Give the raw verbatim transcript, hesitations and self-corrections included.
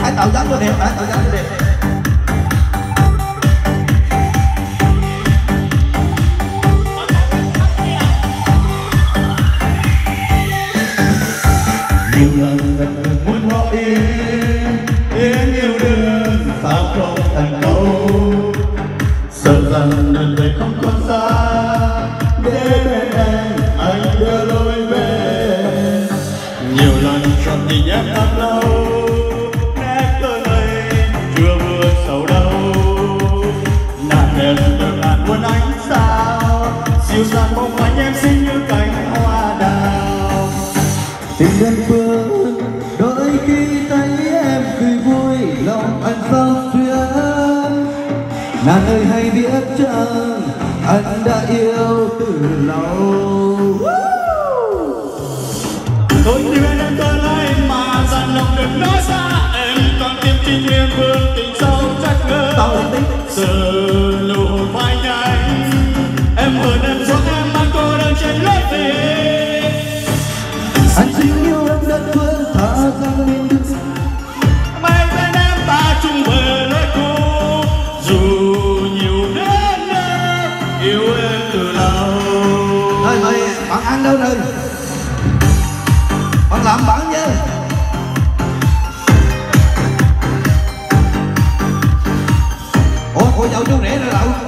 hãy tạo dáng cho đẹp, hãy tạo dáng cho đẹp. Nhiều lần mình muốn bỏ đi, tiếng yêu đương sao không thành câu. Sợ rằng lần về không còn xa, để bên em anh đưa lối về. Nhiều lần chọn tình em thật lâu, nét đôi mây chưa vừa sầu đâu. Nàng em được ngàn muôn ánh sao, dịu dàng mong manh em xinh như cánh hoa đào. Tình đơn phương đôi khi thấy em cười vui lòng anh sao xuyên. Nàng ơi hãy biết chăng anh đã yêu từ lâu. Thôi thì bên em tôi lấy mà dặn lòng đừng nói xa. Em còn tim trinh liên vương tình sâu chắc ngỡ. Giờ nụ hôn phai nhanh, em hơn em giấc em mang cô đơn trên lối về. Anh chỉ yêu em đơn phương thả rằng nên đừng Mai bên em ta chung về lối cũ. Dù nhiều đến em yêu em từ lâu. Thôi thôi, bạn ăn đâu rồi? Bạn làm bạn chứ. Ủa, cô dâu chú rể rồi đâu?